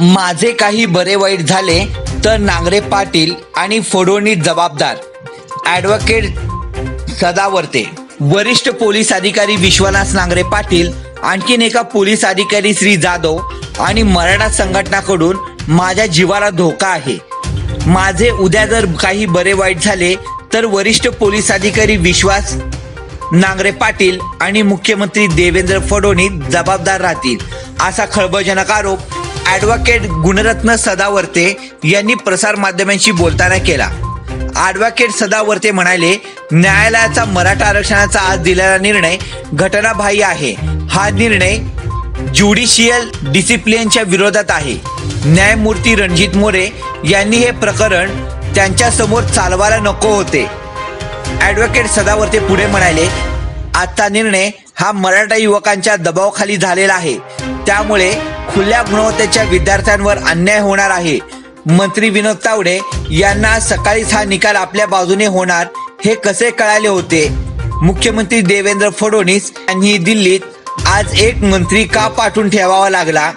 माझे काही बरे वाईट झाले तर नांगरे पाटील आणि फडणवीस जबाबदार. ॲडव्होकेट सदावर्ते. वरिष्ठ पोलीस अधिकारी विश्वनाथ नांगरे पाटील, आणखीन एका पोलीस अधिकारी श्री जाधव आणि मराठा संघटनाकडून माझ्या जीवाला धोका आहे. माझे उद्या जर काही बरे वाईट झाले तर वरिष्ठ पोलीस अधिकारी विश्वास नांगरे पाटील आणि मुख्यमंत्री देवेंद्र फडणवीस जबाबदार राहतील, असा खळबळजनक आरोप ॲडव्होकेट गुणरत्न सदावर्ते यांनी प्रसार माध्यमांशी बोलताना केला. ॲडव्होकेट सदावर्ते म्हणाले, न्यायालयाचा मराठा आरक्षणाचा आज दिलेला निर्णय घटनाबाह्य आहे. हा निर्णय ज्युडिशियल डिसिप्लिनच्या विरोधात आहे. न्यायमूर्ती रणजित मोरे यांनी हे प्रकरण त्यांच्या समोर चालवायला नको होते. ॲडव्होकेट सदावर्ते पुढे म्हणाले, आजचा निर्णय हा मराठा युवकांच्या दबावाखाली झालेला आहे. त्यामुळे खुल्या गुणवत्तेच्या विद्यार्थ्यांवर अन्याय होणार आहे. मंत्री विनोद तावडे यांना सकाळीच हा निकाल आपल्या बाजूने होणार हे कसे कळाले होते? मुख्यमंत्री देवेंद्र फडणवीस यांनी दिल्लीत आज एक मंत्री का पाठवून ठेवावा लागला?